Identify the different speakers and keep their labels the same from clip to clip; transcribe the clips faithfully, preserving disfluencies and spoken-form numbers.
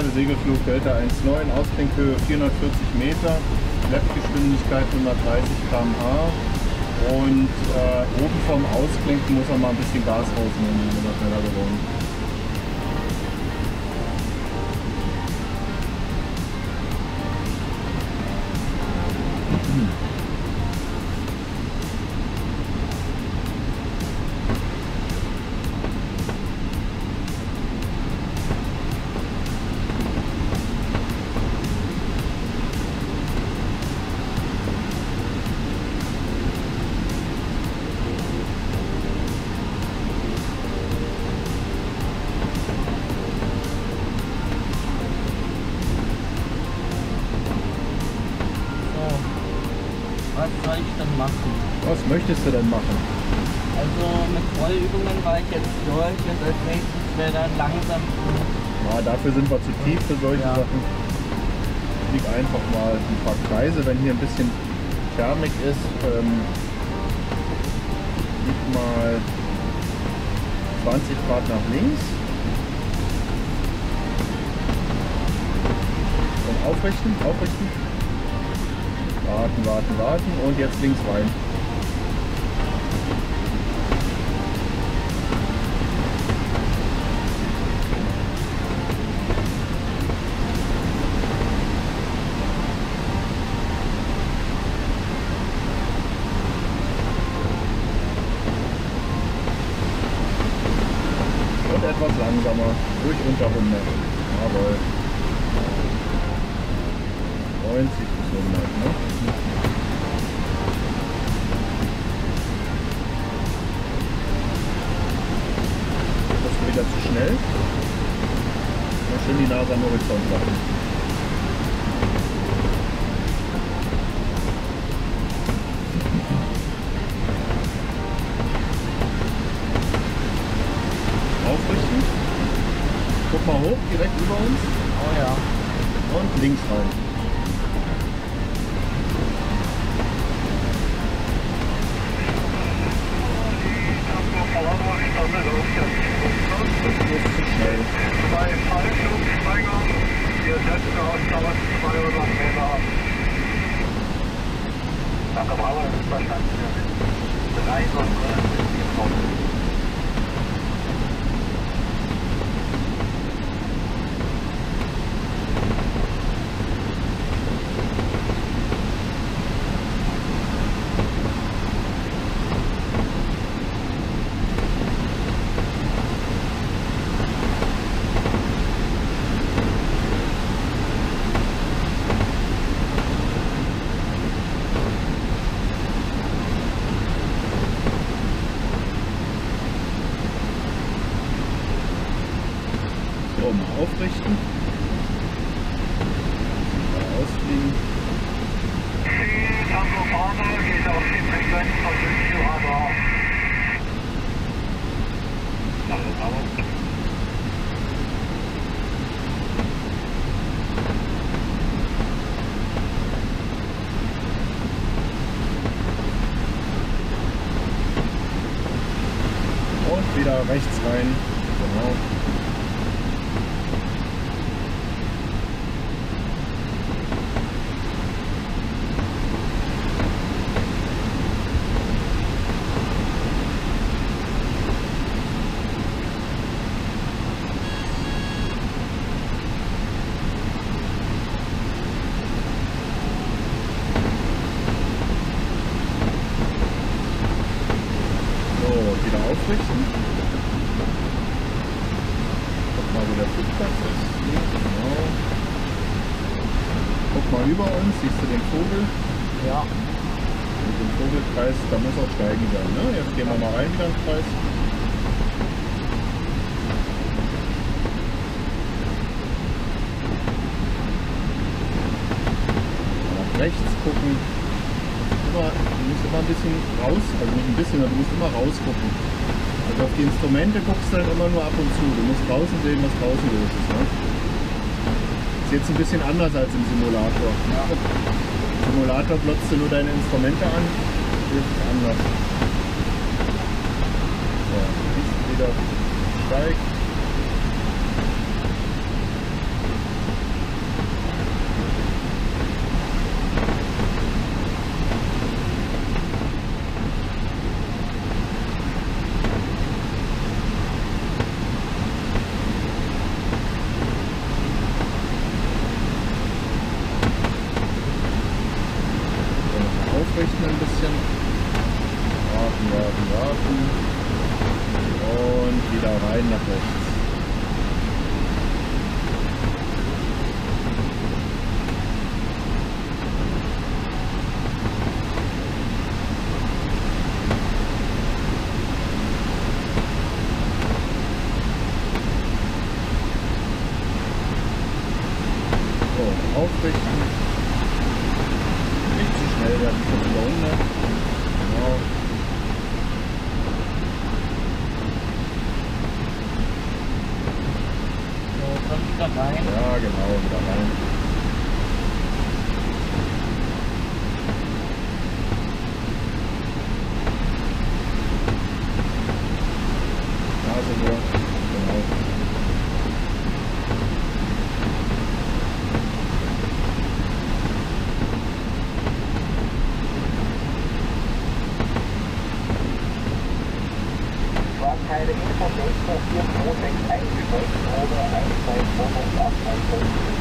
Speaker 1: Steuerseite, Segelflug Delta eins Komma neun, Ausklinkhöhe vierhundertvierzig Meter, Schleppgeschwindigkeit hundertdreißig Kilometer pro Stunde und äh, oben vom Ausklinken muss er mal ein bisschen Gas rausnehmen, wenn er schneller geworden ist.
Speaker 2: Was soll ich denn machen?
Speaker 1: Was möchtest du denn machen?
Speaker 2: Also mit Rollübungen war ich jetzt durch und als nächstes wäre dann langsam.
Speaker 1: Na, dafür sind wir zu tief für solche
Speaker 2: Ja.
Speaker 1: Sachen. Flieg einfach mal ein paar Kreise, wenn hier ein bisschen Thermik ist. Ähm, flieg mal zwanzig Grad nach links. Und aufrichten, aufrichten. Warten, warten, warten und jetzt links rein. Und etwas langsamer, durch unter hundert. Jawohl. neunzig bis hundert, ne? Das ist wieder zu schnell. Mal schön die Nase am Horizont lassen. Aufrichten. Guck mal hoch, direkt über uns.
Speaker 2: Oh ja.
Speaker 1: Und links rein. Das ist zu schnell.
Speaker 3: Zwei Fallschirmspringer, wir setzen aus zweihundert Meter ab. Danke, bravo, das ist verstanden. Drei Sonne.
Speaker 1: So, mal aufrichten. Mal ausfliegen.
Speaker 3: Ziel Tango Bravo geht auf die Frequenz von fünfzig Radar. Danke, bravo.
Speaker 1: Und wieder rechts rein. Genau. Wieder aufrichten. Guck mal, wo der Flugplatz ist. Hier, genau. Guck mal über uns, siehst du den Vogel?
Speaker 2: Ja.
Speaker 1: Mit dem Vogelkreis, da muss auch steigen sein. Ne? Jetzt gehen wir mal rein wieder ins Kreis. Nach rechts gucken. Immer, du musst immer ein bisschen raus, also nicht ein bisschen, aber du musst immer rausgucken. Also auf die Instrumente guckst du halt immer nur ab und zu. Du musst draußen sehen, was draußen los ist. Ne? Ist jetzt ein bisschen anders als im Simulator.
Speaker 2: Ja.
Speaker 1: Im Simulator glotzt du nur deine Instrumente an. Hier ist es anders. So, siehst du wieder steigt. ja, die kommt über hundert. Genau.
Speaker 2: So, komm wieder rein.
Speaker 1: Ja, genau, wieder rein. Da sind wir. Genau.
Speaker 3: Fahrteile Info vier zwei sechs eins oder eins zwei zwei acht eins fünf.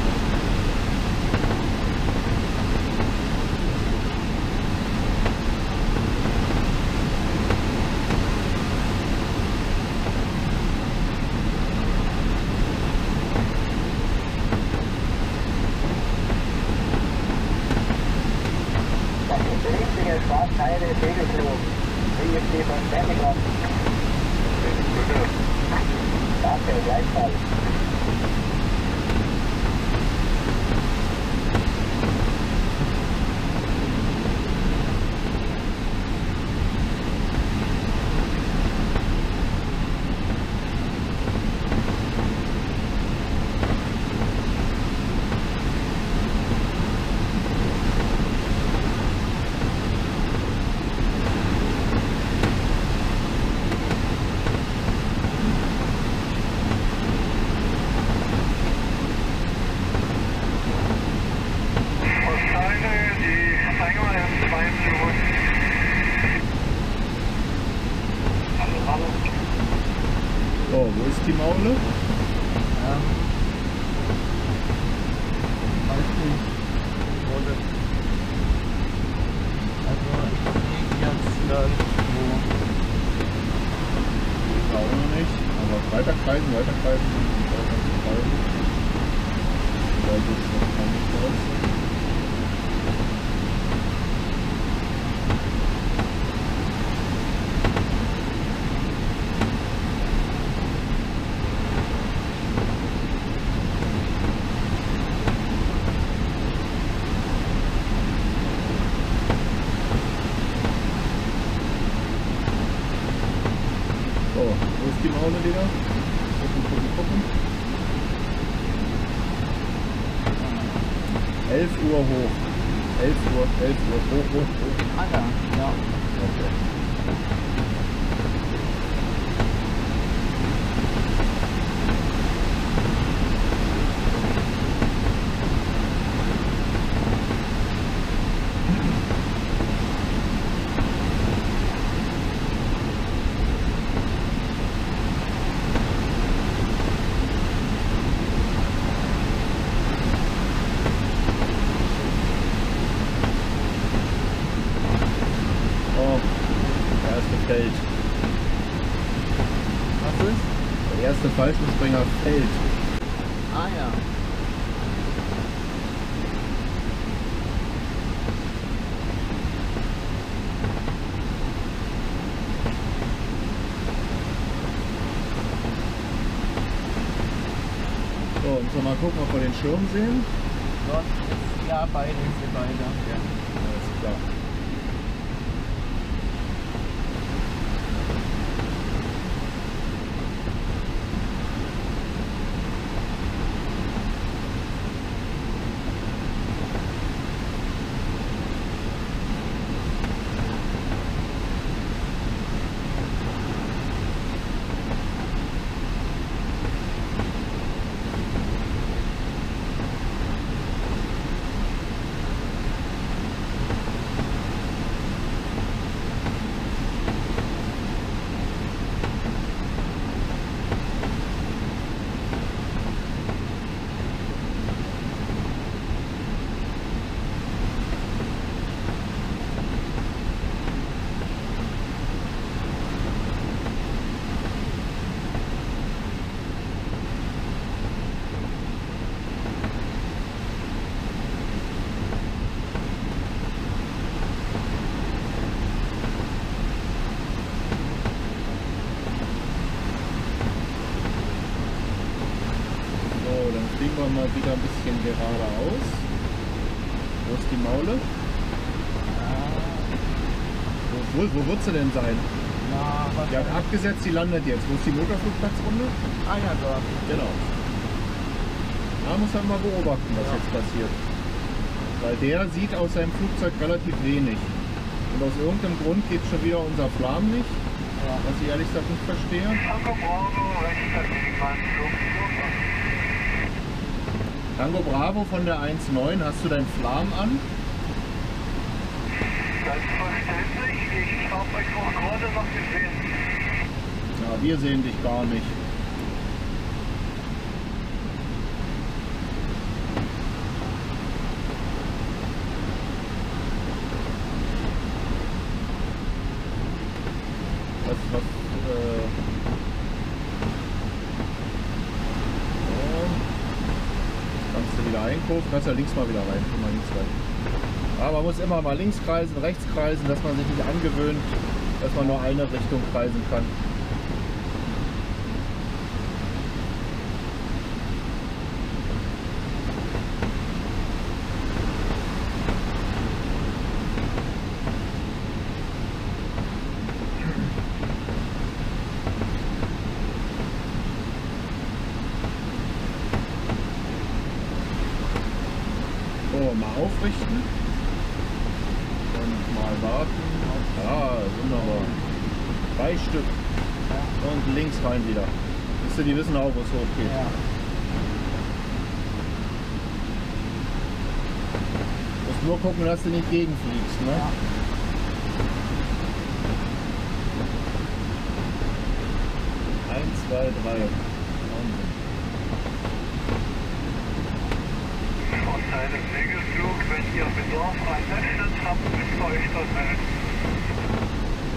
Speaker 3: Fahrteile Segelflug. W F D von Fertigung. Danke, gleichfalls.
Speaker 1: So, wo ist die Maule?
Speaker 2: Ähm, weiß nicht. Wurde. Also ich liege jetzt irgendwo.
Speaker 1: Ich auch noch nicht. Aber weiterkreisen, weiterkreisen, weiterkreisen. Da geht es noch gar nicht raus. So, wo ist die Maule wieder? Gucken, gucken, gucken. elf Uhr hoch. elf Uhr, elf Uhr hoch, hoch, hoch.
Speaker 2: Ah ja, ja.
Speaker 1: Okay. Oh, der erste fällt.
Speaker 2: Was ist?
Speaker 1: Der erste Fallschirmspringer fällt.
Speaker 2: Ah ja.
Speaker 1: So, und so mal gucken, ob wir den Schirm sehen.
Speaker 2: Dort ist ja beide, diese beide. Ja.
Speaker 1: Alles klar. Fliegen wir mal wieder ein bisschen geradeaus. Wo ist die Maule? Wo, wo wird sie denn sein?
Speaker 2: Na, was?
Speaker 1: Die hat abgesetzt, die landet jetzt. Wo ist die Motorflugplatzrunde?
Speaker 2: Ah ja, da.
Speaker 1: Genau. Da muss man mal beobachten, was
Speaker 2: Ja.
Speaker 1: jetzt passiert. Weil der sieht aus seinem Flugzeug relativ wenig. Und aus irgendeinem Grund geht schon wieder unser Flam nicht,
Speaker 2: Ja.
Speaker 1: was ich ehrlich gesagt nicht verstehe.
Speaker 3: Tango Bravo, rechter Gegenanflug.
Speaker 1: Tango Bravo von der eins neun, hast du dein Flam an?
Speaker 3: Selbstverständlich, ich habe euch auch gerade noch gesehen.
Speaker 1: Ja, wir sehen dich gar nicht. Was, was, äh... so. Kannst du wieder einkurven, kannst ja links mal wieder rein, schon mal links rein. Aber man muss immer mal links kreisen, rechts kreisen, dass man sich nicht angewöhnt, dass man nur eine Richtung kreisen kann. So, mal aufrichten und mal warten. Ja, wunderbar. Drei Stück und links rein wieder. Siehst du, die wissen auch, wo es hochgeht.
Speaker 2: Ja.
Speaker 1: Du musst nur gucken, dass du nicht gegenfliegst. Ne?
Speaker 2: Ja.
Speaker 1: Eins, zwei, drei. Wahnsinn.
Speaker 3: Von einem Segelflug, wenn ihr Bedarf an Festnetz habt, müsst ihr euch das melden.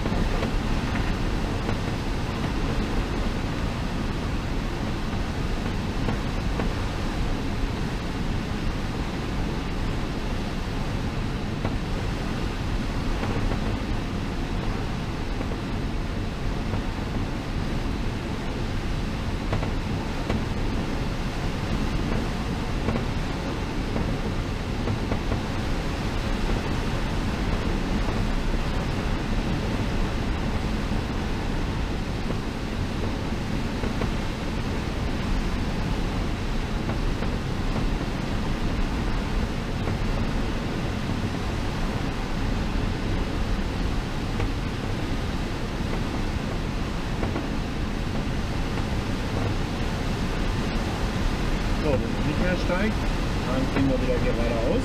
Speaker 3: So, wenn es nicht mehr steigt, dann gehen wir wieder geradeaus.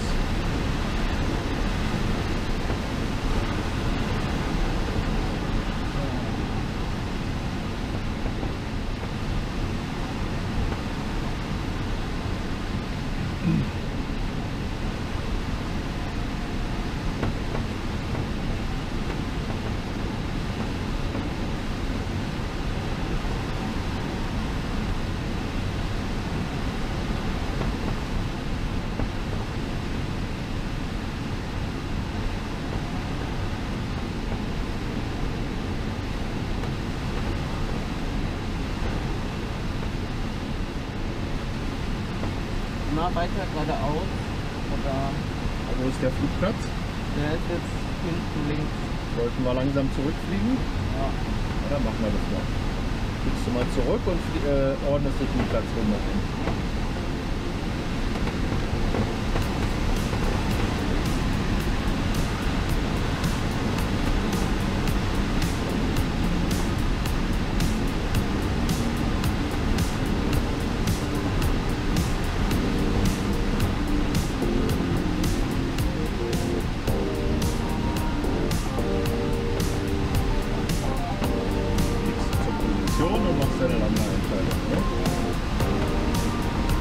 Speaker 2: Na, weiter geradeaus. Oder
Speaker 1: Wo ist der Flugplatz?
Speaker 2: der ist jetzt hinten links.
Speaker 1: Sollten wir langsam zurückfliegen?
Speaker 2: Ja.
Speaker 1: Ja, dann machen wir das mal. Fliegst du mal zurück und flie- äh, ordnest dich den Platz runter hin. Fliegst zur Position und machst deine Landeeinteilung. Ne?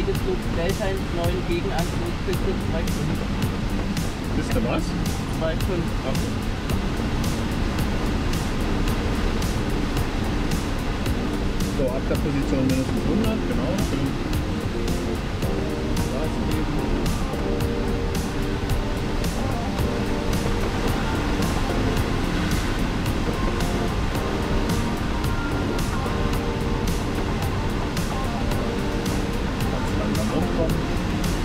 Speaker 2: Segelflug Delta ins neuen Gegenanflug bitte zwei Komma fünf.
Speaker 1: Wisst ihr was?
Speaker 2: zwei Komma fünf.
Speaker 1: Okay. So, ab der Position mindestens hundert, genau. Schön Gas geben. Langsam rumkommen.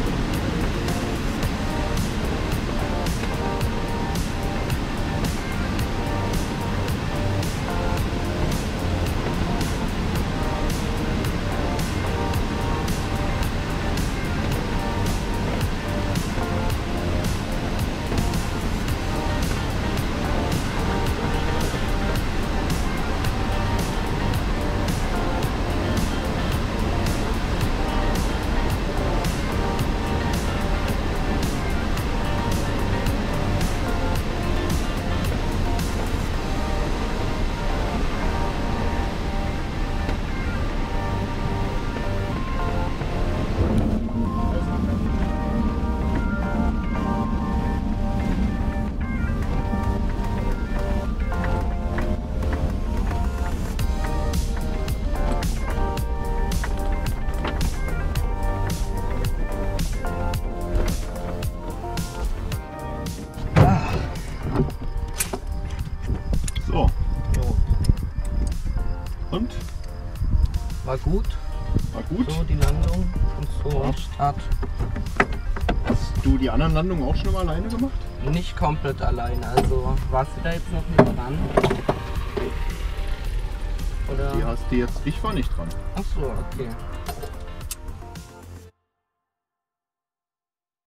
Speaker 1: So.
Speaker 2: Jo.
Speaker 1: Und?
Speaker 2: War gut.
Speaker 1: War gut?
Speaker 2: So die Landung und so
Speaker 1: Ja.
Speaker 2: Start.
Speaker 1: Hast du die anderen Landungen auch schon mal alleine gemacht?
Speaker 2: Nicht komplett alleine, also warst du da jetzt noch nicht dran? Oder?
Speaker 1: Die hast du jetzt, ich war nicht dran.
Speaker 2: Ach so, okay.